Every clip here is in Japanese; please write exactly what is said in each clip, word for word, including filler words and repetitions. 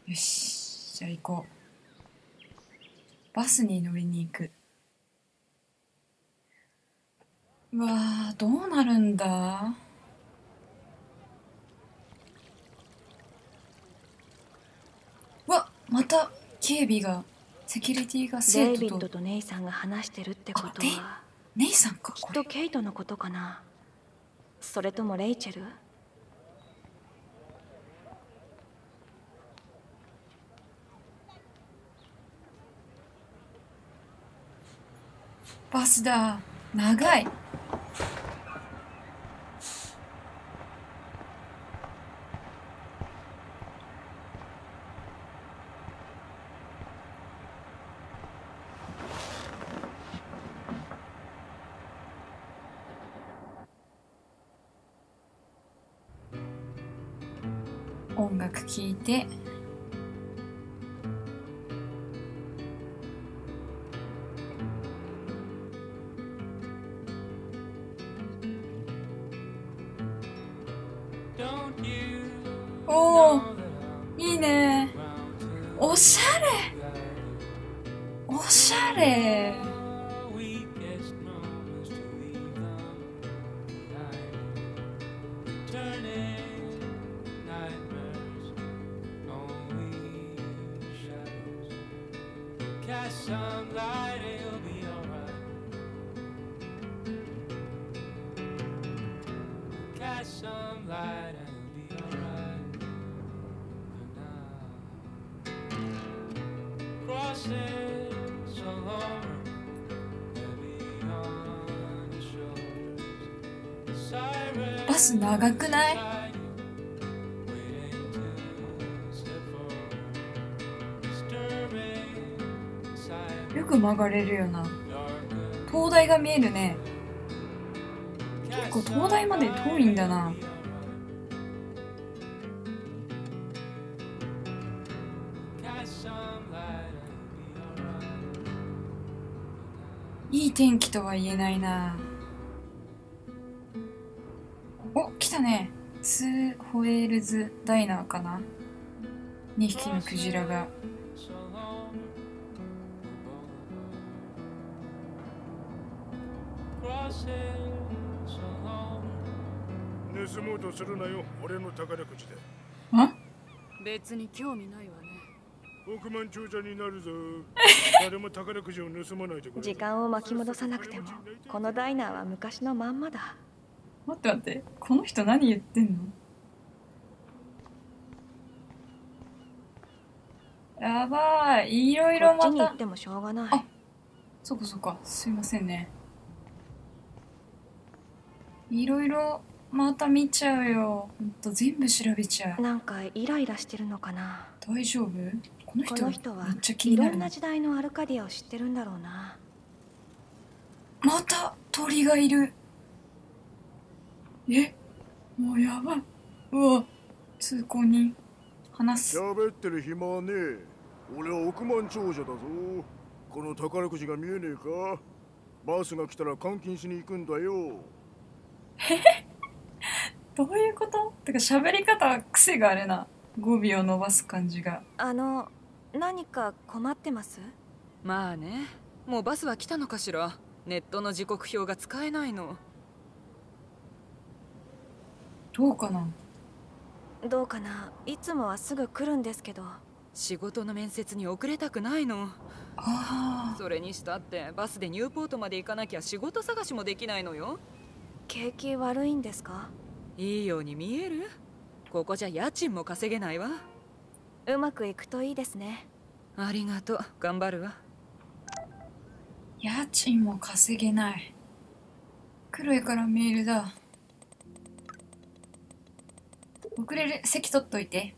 よし、じゃあ行こう。バスに乗りに行く。うわー、どうなるんだ。うわ、また警備が、セキュリティが生徒と。 デイビッドとネイさんが話してるってことは、 ネイさんか、 きっとケイトのことかな。それともレイチェル？ バスだ。長い。音楽聴いて。おお、いいね。おしゃれ。おしゃれ。バス長くない？よく曲がれるよな。灯台が見えるね。結構灯台まで遠いんだな。いい天気とは言えないな。お、来たね。ツーホエールズダイナーかな。にひきのクジラが。 盗もうとするなよ、俺の宝くじで。 ん？ 別に興味ないわね。 億万長者になるぞ。誰も宝くじを盗まないでくれ。 時間を巻き戻さなくても、このダイナーは昔のまんまだ。 待って待って、この人何言ってんの？やばい、いろいろまた。 こっちに行ってもしょうがない。 あ、そこそこ、すいませんね。いろいろまた見ちゃうよ。ほんと全部調べちゃう。 なんかイライラしてるのかな。 大丈夫？この人、 この人はめっちゃ気になる。 いろんな時代のアルカディアを知ってるんだろうな。 また鳥がいる。え、もうやばい。うわ、通行人話す。 喋ってる暇はねえ。俺は億万長者だぞ。この宝くじが見えねえか？バスが来たら換金しに行くんだよ。 どういうこと？てか喋り方は癖があるな。語尾を伸ばす感じが。 あの、何か困ってます？ まあね、もうバスは来たのかしら。ネットの時刻表が使えないの。 どうかな？ どうかな。いつもはすぐ来るんですけど。 仕事の面接に遅れたくないの。 ああ。 それにしたってバスでニューポートまで行かなきゃ仕事探しもできないのよ。 景気悪いんですか？ いいように見える？ここじゃ家賃も稼げないわ。 うまくいくといいですね。 ありがとう、頑張るわ。 家賃も稼げない。クロエからメールだ。遅れる。席取っといて。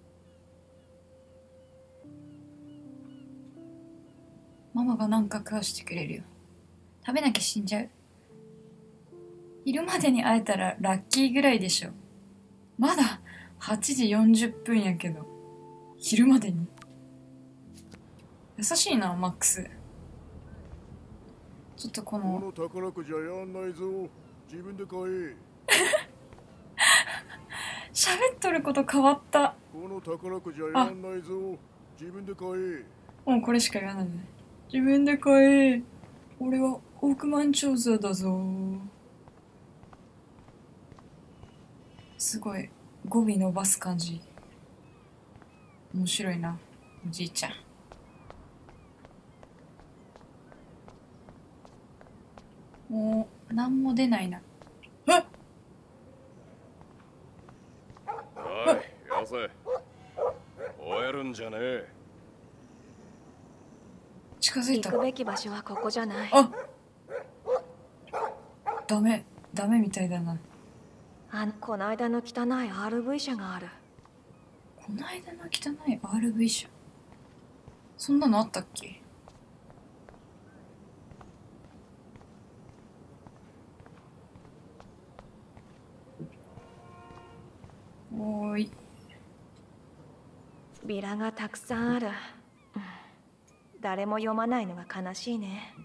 ママが何か食わしてくれるよ。食べなきゃ死んじゃう。昼までに会えたらラッキーぐらいでしょ。まだはちじよんじゅっぷんやけど。昼までに。優しいな、マックス。ちょっとこの。 この宝くじはやんないぞ。自分で買え。 喋っとること変わった。 この宝くじはやらんないぞ。自分で買え。 もうこれしか言わないね。自分で買え。俺は億万長者だぞ。すごい語尾伸ばす感じ。面白いな、おじいちゃん。もう何も出ないな。えっ、 おい、よせ。終えるんじゃねえ。 近づいた。 行くべき場所はここじゃない。 あ、ダメダメみたいだな。 あのこの間の汚い アールブイ 車がある。 この間の汚い アールブイ 車、そんなのあったっけ？おーい。 ビラがたくさんある。うん、誰も読まないのが悲しいね。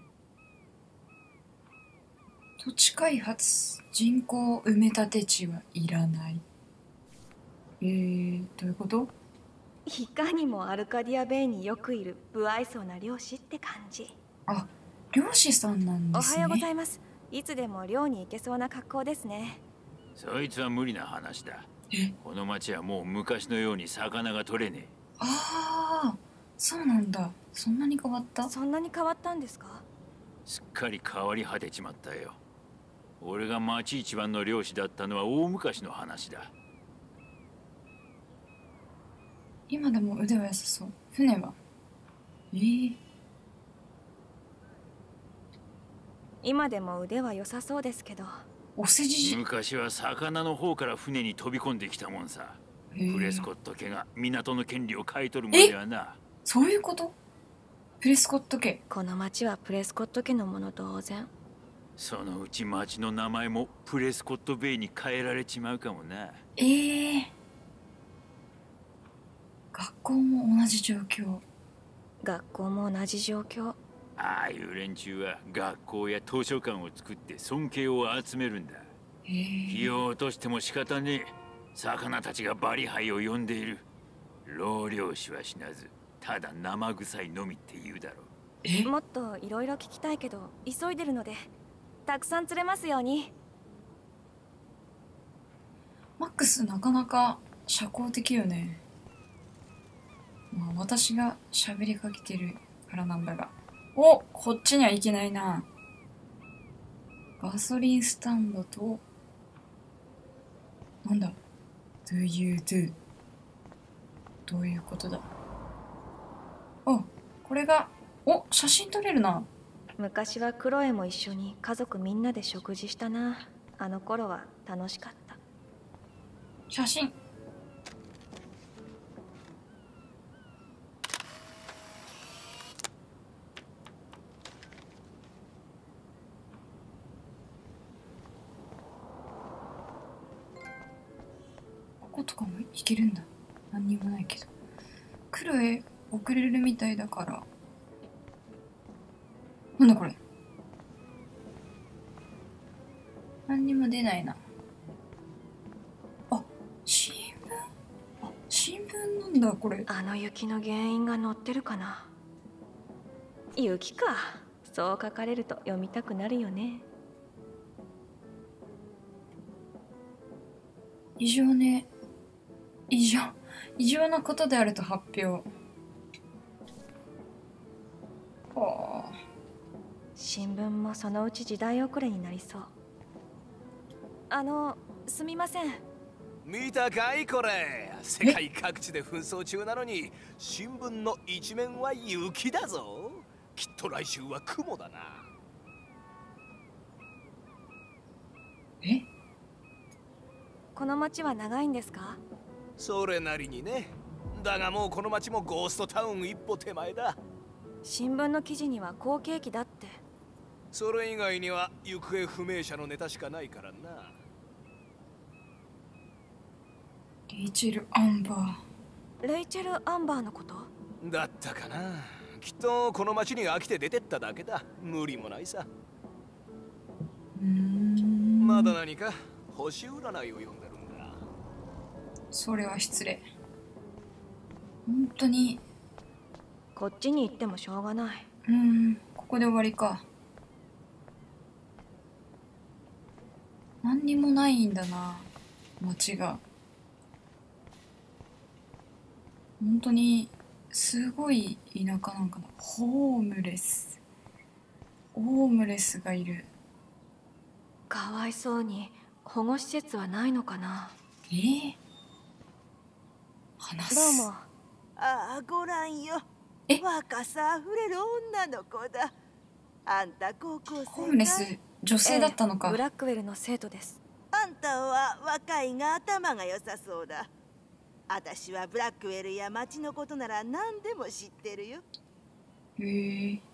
土地開発人口埋め立て地はいらない。えー、どういうこと？ いかにもアルカディアベイによくいる不愛想な漁師って感じ。 あ、漁師さんなんですね。 おはようございます。いつでも漁に行けそうな格好ですね。 そいつは無理な話だ。 え、 この町はもう昔のように魚が取れねえ。 ああ、そうなんだ。そんなに変わった？ そんなに変わったんですか？ すっかり変わり果てちまったよ。俺が町一番の漁師だったのは大昔の話だ。 今でも腕は良さそう。船は？えー、 今でも腕は良さそうですけど。 お世辞。 昔は魚の方から船に飛び込んできたもんさ。プレスコット家が港の権利を買い取るまではな。 そういうこと？プレスコット家。 この町はプレスコット家のもの同然。 そのうち町の名前もプレスコットベイに変えられちまうかもな。 えー、学校も同じ状況。 学校も同じ状況。 ああいう連中は学校や図書館を作って尊敬を集めるんだ。 えー、 費用を落としても仕方ねえ。魚たちがバリハイを呼んでいる。老漁師は死なず、ただ生臭いのみって言うだろう。 え、 もっといろいろ聞きたいけど急いでるので、たくさん釣れますように。 マックスなかなか社交的よね。まあ私が喋りかけてるからなんだが。お、こっちには行けないな。ガソリンスタンドと、なんだ Do you do どういうことだ。あ、これが、お、写真撮れるな。 昔はクロエも一緒に家族みんなで食事したな。あの頃は楽しかった。 写真。こことかも行けるんだ。何にもないけど。クロエ遅れるみたいだから。なんだこれ。何にも出ないな。あ、新聞。あ、新聞なんだこれ。 あの雪の原因が載ってるかな。雪か。そう書かれると読みたくなるよね。 異常ね。異常。異常なことであると発表。はあ。 新聞もそのうち時代遅れになりそう。あの、すみません。 見たかいこれ。世界各地で紛争中なのに新聞の一面は雪だぞ。きっと来週は雲だな。 え？ この町は長いんですか？ それなりにね。だがもうこの町もゴーストタウン一歩手前だ。 新聞の記事には好景気だって。 それ以外には行方不明者のネタしかないからな。 レイチェル・アンバー。レイチェル・アンバーのこと？ だったかな。きっとこの町に飽きて出てっただけだ。無理もないさ。 うーん。 まだ何か星占いを読んでるんだ。 それは失礼。本当に。 こっちに行ってもしょうがない。 うーん、ここで終わりか。何にもないんだな、街が。本当にすごい田舎なんかな。ホームレスホームレスがいる。 かわいそうに保護施設はないのかな。 えー、話す。 どうも。 ああ、ごらんよ。 え若さあふれる女の子だ。あんた高校生かい？ ホームレス女性だったのか。 ええ、ブラックウェルの生徒です。 あんたは若いが頭が良さそうだ。私はブラックウェルや町のことなら何でも知ってるよ。 へえ。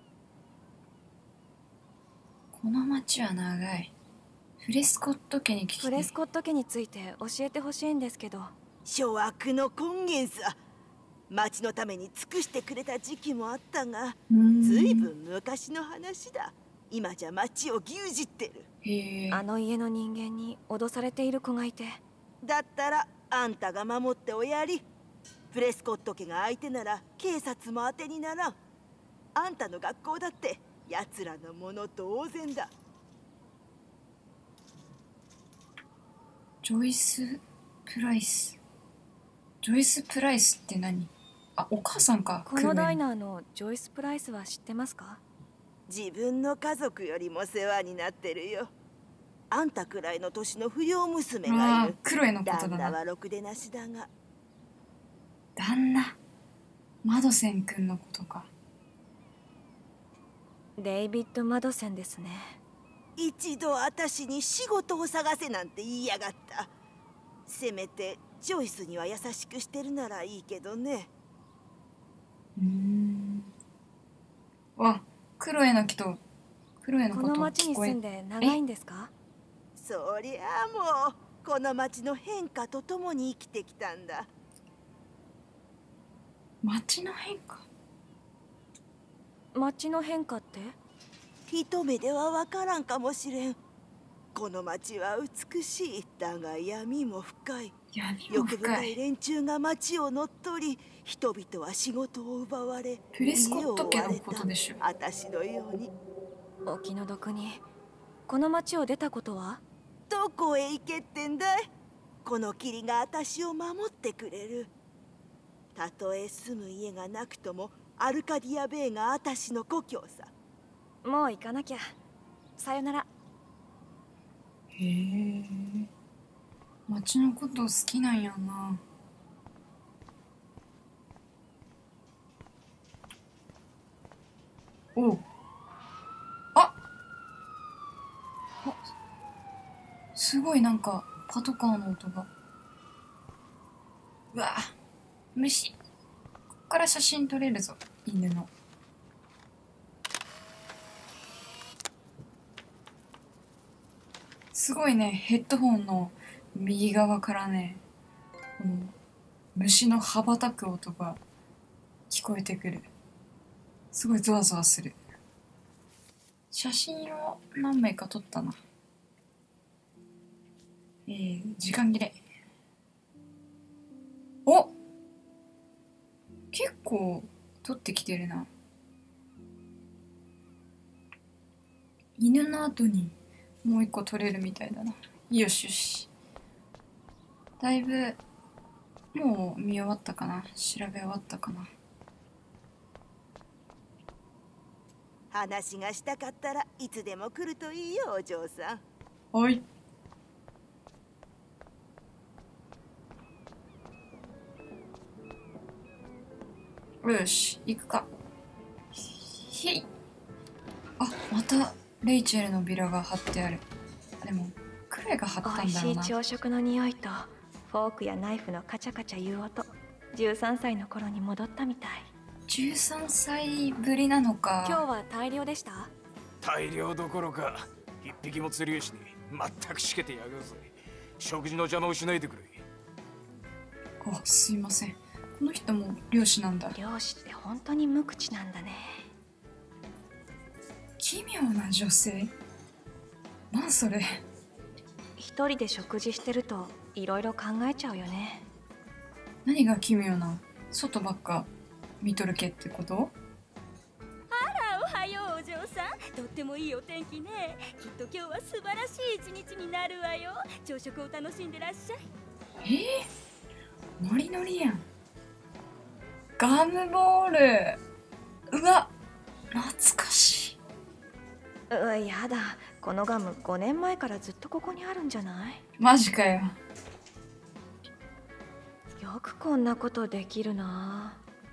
この町は長い。フレスコット家に来て。 フレスコット家について教えてほしいんですけど。 諸悪の根源さ。町のために尽くしてくれた時期もあったが、ずいぶん昔の話だ。今じゃ町を牛耳ってる。 へえ。 あの家の人間に脅されている子がいて。 だったらあんたが守っておやり。プレスコット家が相手なら警察も当てにならん。あんたの学校だって奴らのもの同然だ。 ジョイス・プライス。ジョイス・プライスって何？あ、お母さんか。 このダイナーのジョイス・プライスは知ってますか？ 自分の家族よりも世話になってるよ。あんたくらいの年の不良娘がいる。 クロエのことだな。 旦那はろくでなしだが。 旦那マドセン君のことか。 デイビッド・マドセンですね。 一度私に仕事を探せなんて言いやがった。せめてジョイスには優しくしてるならいいけどね。 うーん。わ、クロエの人、クロエのことこの町に住んで長いんですか？ そりゃあもうこの町の変化とともに生きてきたんだ。 町の変化？ 町の変化って？ 一目ではわからんかもしれん。この町は美しい。だが闇も深い。 闇も深い。 欲深い連中が町を乗っ取り、人々は仕事を奪われ、 プレスコット家のことでしょ。 私のように。 お気の毒に。この町を出たことは？ どこへ行けってんだい？この霧が私を守ってくれる。たとえ住む家がなくともアルカディアベイが私の故郷さ。 もう行かなきゃ。さよなら。 へえ。町のこと好きなんやな。おう。ああ、すごいなんかパトカーの音が。うわ、虫。こっから写真撮れるぞ、犬の。すごいね、ヘッドホンの右側からね、この虫の羽ばたく音が聞こえてくる。すごいゾワゾワする。写真を何枚か撮ったな。えー、時間切れ。お！結構撮ってきてるな。犬の後にもう一個撮れるみたいだな。よしよし。だいぶもう見終わったかな。調べ終わったかな。 話がしたかったらいつでも来るといいよ、お嬢さん。 はい。よし、行くか。へい。あ、またレイチェルのビラが貼ってある。でもクレが貼ったんだろうな。 美味しい朝食の匂いとフォークやナイフのカチャカチャ言う音。じゅうさんさいの頃に戻ったみたい。 じゅうさんさいぶりなのか。 今日は大量でした？ 大量どころか一匹も釣りやしねえ。全くしけてやがるぜ。食事の邪魔をしないでくれ。 あ、すいません。この人も漁師なんだ。 漁師って本当に無口なんだね。 奇妙な女性。なんそれ。 一人で食事してるといろいろ考えちゃうよね。 何が奇妙な外ばっか見とるけってこと？ あら、おはようお嬢さん。とってもいいお天気ね。きっと今日は素晴らしい一日になるわよ。朝食を楽しんでらっしゃい。 えー、ノリノリやん。ガムボール。うわ、懐かしい。 うわ、やだ。このガムごねんまえからずっとここにあるんじゃない？ マジかよ。 よくこんなことできるな。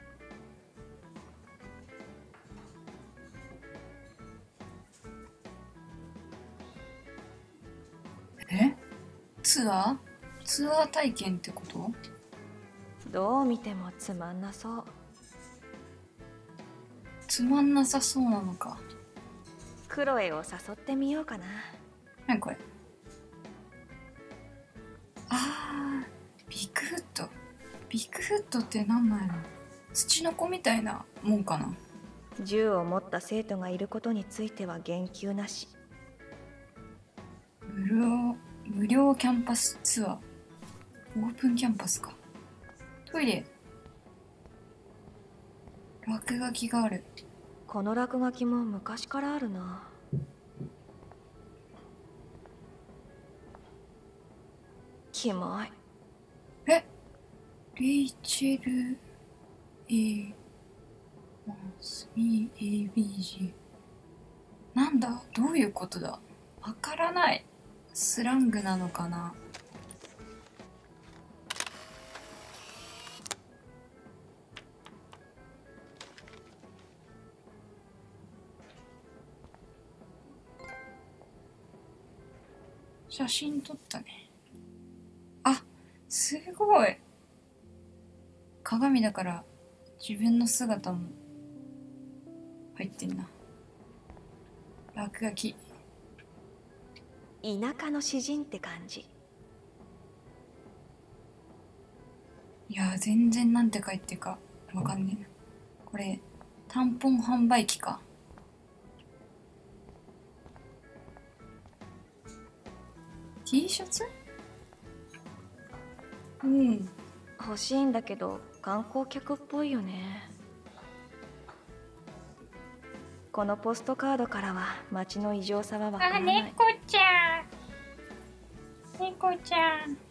え？ツアー？ツアー体験ってこと？ どう見てもつまんなそう。 つまんなさそうなのか。 クロエを誘ってみようかな。 何これ？あー、ビッグフット。ビッグフットって何なんやろ？土の子みたいなもんかな。 銃を持った生徒がいることについては言及なし。 無料無料キャンパスツアー。オープンキャンパスか。トイレ。落書きがある。 この落書きも昔からあるな。キモい。 え？レイチェル A マス ビー エービージー。 なんだ？どういうことだ？わからない。スラングなのかな？写真撮ったね。あ、すごい。鏡だから自分の姿も入ってんな。落書き。 田舎の詩人って感じ。 いや、全然なんて書いてるかわかんねえな。これタンポン販売機か。T シャツ？うん。 欲しいんだけど観光客っぽいよね。このポストカードからは街の異常さはわからない。 あ、猫ちゃん。猫ちゃん。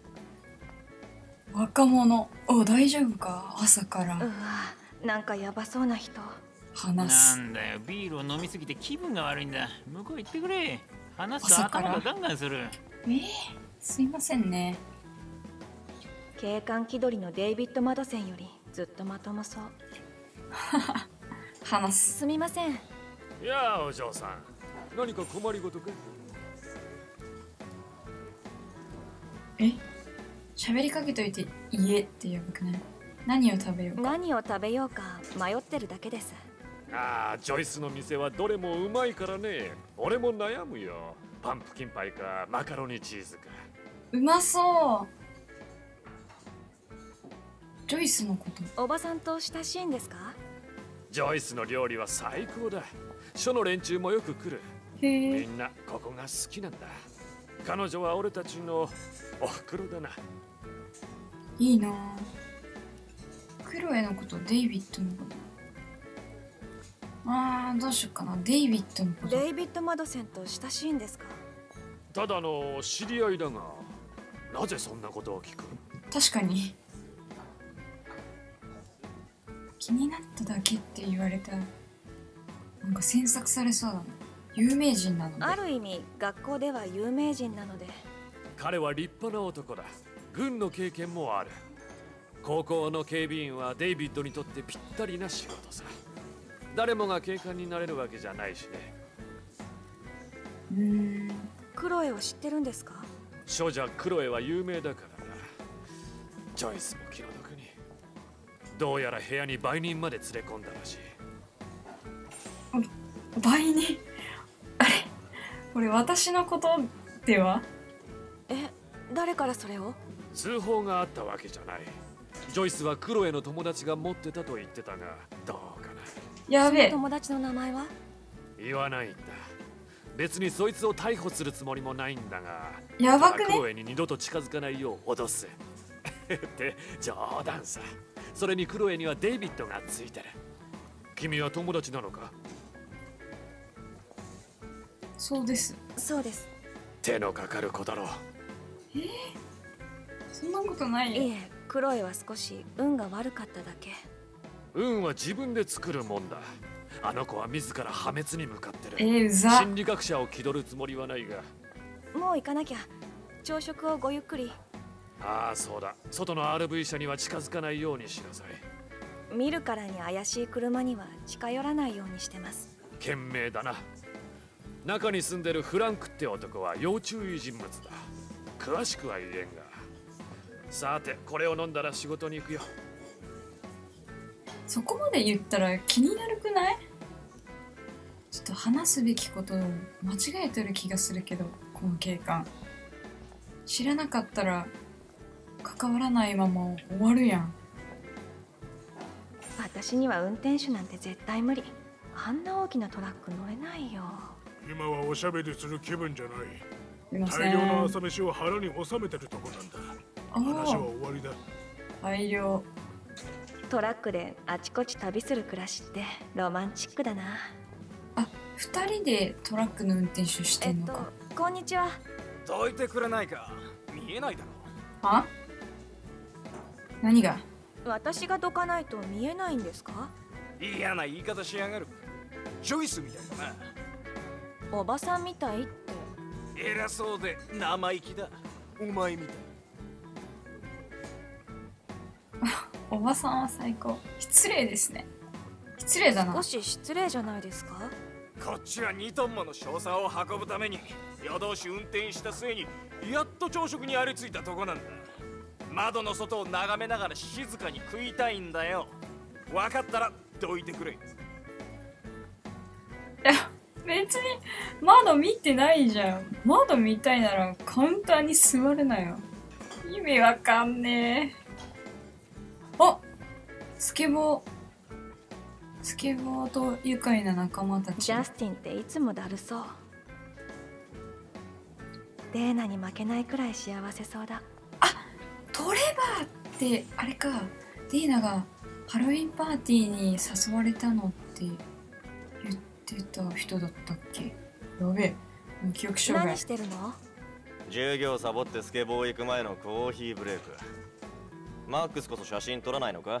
若者。お、大丈夫か？朝から。 うわ、なんかヤバそうな人。 話す。 なんだよ、ビールを飲みすぎて気分が悪いんだ。向こう行ってくれ。話すと頭がガンガンする。 えー、すいませんね。 警官気取りのデイビッド・マドセンよりずっとまともそう。 話す。 すみません。 いやあ、お嬢さん、何か困りごとか？ え？喋りかけといて家ってやばくない？何を食べようか。 何を食べようか迷ってるだけです。 ああ、ジョイスの店はどれもうまいからね。俺も悩むよ。パンプキンパイかマカロニチーズか。 うまそう。ジョイスのこと。 おばさんと親しいんですか？ ジョイスの料理は最高だ。署の連中もよく来る。 へえ。 みんなここが好きなんだ。彼女は俺たちのおふくろだな。 いいなぁ。クロエのこと、デイビッドのこと。あー、どうしようかな。デイビッドのこと。 デイビッド・マドセンと親しいんですか？ ただの知り合いだが、なぜそんなことを聞く？ 確かに。気になっただけって言われたらなんか詮索されそうだな。有名人なので。 ある意味学校では有名人なので。 彼は立派な男だ。軍の経験もある。高校の警備員はデイビッドにとってぴったりな仕事さ。誰もが警官になれるわけじゃないしね。 うーん。 クロエを知ってるんですか？ 少女クロエは有名だからな。ジョイスも気の毒に。どうやら部屋に売人まで連れ込んだらしい。 売人？あれ？これ私のことでは？ え、誰からそれを？ 通報があったわけじゃない。ジョイスはクロエの友達が持ってたと言ってたが、どうかな。 やべえ。 友達の名前は？ 言わないんだ。 別にそいつを逮捕するつもりもないんだが、 やばくね。 クロエに二度と近づかないよう脅すって冗談さ。それにクロエにはデイビッドがついてる。君は友達なのか？ そうです。 そうです。 手のかかる子だろう。 えー、そんなことないよ。 いえ、クロエは少し運が悪かっただけ。 運は自分で作るもんだ。あの子は自ら破滅に向かってる。 えー、うざ。 心理学者を気取るつもりはないが。 もう行かなきゃ。朝食をごゆっくり。 ああ、そうだ。外の アールブイ 車には近づかないようにしなさい。 見るからに怪しい車には近寄らないようにしてます。 賢明だな。中に住んでるフランクって男は要注意人物だ。詳しくは言えんが。さて、これを飲んだら仕事に行くよ。 そこまで言ったら気になるくない？ちょっと話すべきことを間違えてる気がするけど、この警官。知らなかったら関わらないまま終わるやん。 私には運転手なんて絶対無理。あんな大きなトラック乗れないよ。 今はおしゃべりする気分じゃない。 大大量の朝飯を腹に収めてるとこなんだ。話は終わりだ。 大量。 トラックであちこち旅する暮らしってロマンチックだな。 あ、二人でトラックの運転手してんのか。 えっと、こんにちは。 どいてくれないか。見えないだろ。 は？何が？ 私がどかないと見えないんですか？ 嫌な言い方しやがる。ジョイスみたいだな。 おばさんみたいって。 偉そうで生意気だ。お前みたい。 おばさんは最高。失礼ですね。失礼だな。 少し失礼じゃないですか？ こっちはにトンもの硝酸を運ぶために夜通し運転した末にやっと朝食にありついたとこなんだ。窓の外を眺めながら静かに食いたいんだよ。分かったらどいてくれ。いや、別に窓見てないじゃん。窓見たいならカウンターに座るなよ。意味わかんねえ。あ、スケボー。スケボーと愉快な仲間たち。 ジャスティンっていつもだるそう。デーナに負けないくらい幸せそうだ。 あ、トレバーってあれか。デーナがハロウィンパーティーに誘われたのって言ってた人だったっけ？やべえ、もう記憶障害。 何してるの？ 授業サボってスケボー行く前のコーヒーブレイク。マックスこそ写真撮らないのか？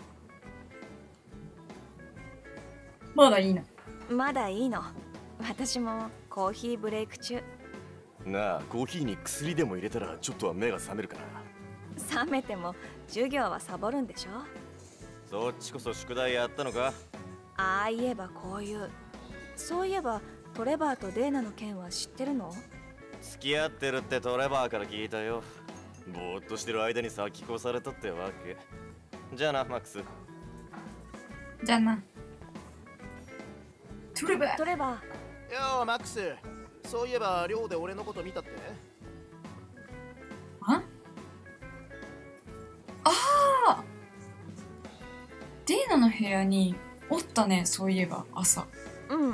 まだいいの。 まだいいの。私もコーヒーブレイク中。 なあ、コーヒーに薬でも入れたらちょっとは目が覚めるかな。 覚めても授業はサボるんでしょ？ そっちこそ宿題やったのか？ ああ言えばこういう。そういえばトレバーとデーナの件は知ってるの？ 付き合ってるってトレバーから聞いたよ。ぼーっとしてる間に先越されたってわけ。じゃあな、マックス。 じゃあな。トレバー。 トレバー。 よー、マックス。そういえば寮で俺のこと見たって？ あ？ああ。デーナの部屋におったね、そういえば朝。 うん、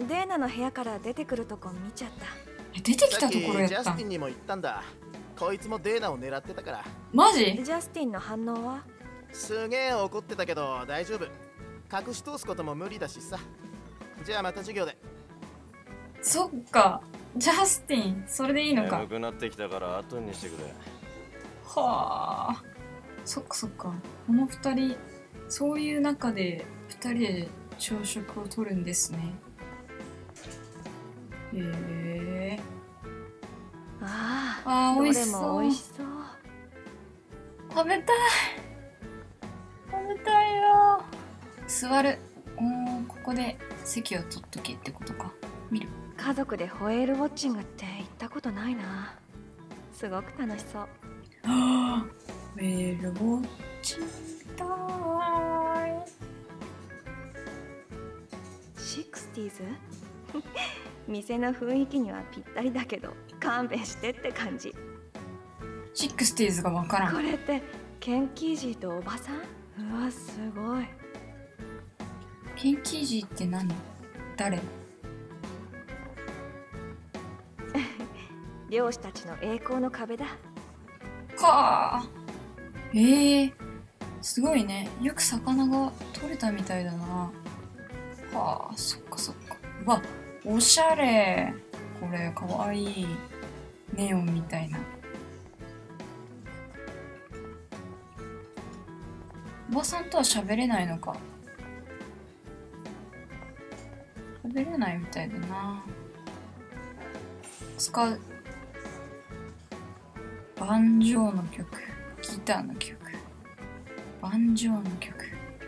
デーナの部屋から出てくるとこ見ちゃった。 出てきたところやった。 ジャスティンにも言ったんだ。こいつもデーナを狙ってたから。 マジ？ ジャスティンの反応は？ すげえ怒ってたけど大丈夫。隠し通すことも無理だしさ。じゃあまた授業で。 そっか、ジャスティン、それでいいのか。 眠くなってきたから後にしてくれ。 はあ、そっかそっか。この二人、そういう中で二人で朝食をとるんですね。へえ。 ああ、 あー、美味しどれそう。 も美味しそう。 食べたい。食べたいよ。座る。おー、ここで席を取っとけってことか。見る。 家族でホエールウォッチングって行ったことないな。すごく楽しそう。 はあ、ホエールウォッチングタイム。 シックスティーズ店の雰囲気にはぴったりだけど勘弁してって感じ。 シックスティーズがわからん。 これってケンキージーとおばさん？うわ、すごい。 ケンキージーって何？誰？ 漁師たちの栄光の壁だ。 はあ。ええー、すごいね。よく魚が取れたみたいだな。はあ、そっかそっか。うわ、おしゃれ。これかわいい。ネオンみたいな。おばさんとは喋れないのか。喋れないみたいだな。使う。バンジョーの曲、ギターの曲、バンジョーの曲。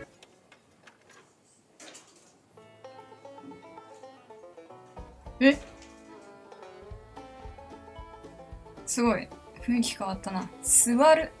え？すごい。雰囲気変わったな。座る。